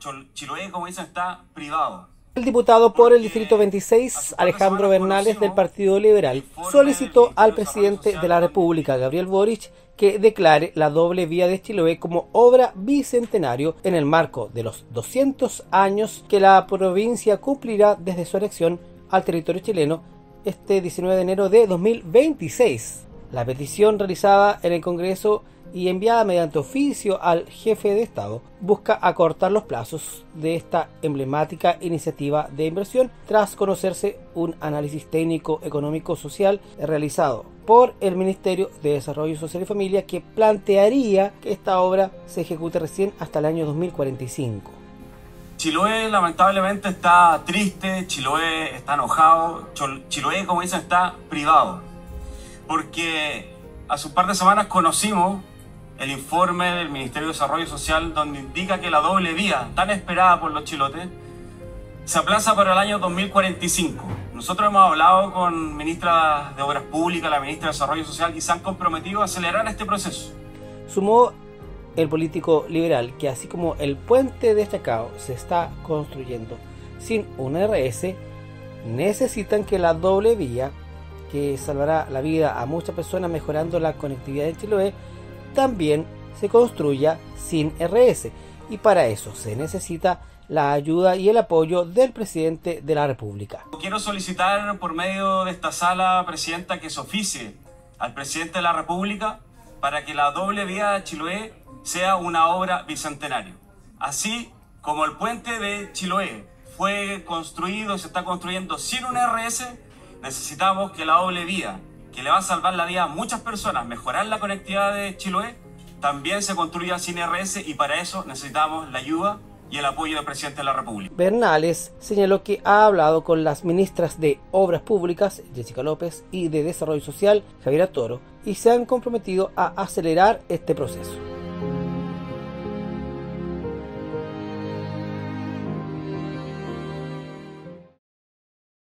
Chiloé, como dicen, está privado. El diputado por el Distrito 26, Alejandro Bernales, del Partido Liberal, solicitó al presidente de la República, Gabriel Boric, que declare la doble vía de Chiloé como obra bicentenario en el marco de los 200 años que la provincia cumplirá desde su anexión al territorio chileno este 19 de enero de 2026. La petición realizada en el Congreso y enviada mediante oficio al jefe de Estado busca acortar los plazos de esta emblemática iniciativa de inversión tras conocerse un análisis técnico, económico, social realizado por el Ministerio de Desarrollo Social y Familia que plantearía que esta obra se ejecute recién hasta el año 2045. Chiloé lamentablemente está triste, Chiloé está enojado, Chiloé, como dicen, está privado. Porque hace un par de semanas conocimos el informe del Ministerio de Desarrollo Social donde indica que la doble vía, tan esperada por los chilotes, se aplaza para el año 2045. Nosotros hemos hablado con ministra de Obras Públicas, la ministra de Desarrollo Social, y se han comprometido a acelerar este proceso. Sumó el político liberal que así como el puente de Chacao se está construyendo sin un RS, necesitan que la doble vía, que salvará la vida a muchas personas mejorando la conectividad en Chiloé, también se construya sin RS, y para eso se necesita la ayuda y el apoyo del presidente de la República. Quiero solicitar por medio de esta sala, presidenta, que se oficie al presidente de la República para que la doble vía de Chiloé sea una obra bicentenario. Así como el puente de Chiloé fue construido y se está construyendo sin un RS, necesitamos que la doble vía, que le va a salvar la vida a muchas personas, mejorar la conectividad de Chiloé, también se construya sin RS, y para eso necesitamos la ayuda y el apoyo del presidente de la República. Bernales señaló que ha hablado con las ministras de Obras Públicas, Jessica López, y de Desarrollo Social, Javiera Toro, y se han comprometido a acelerar este proceso.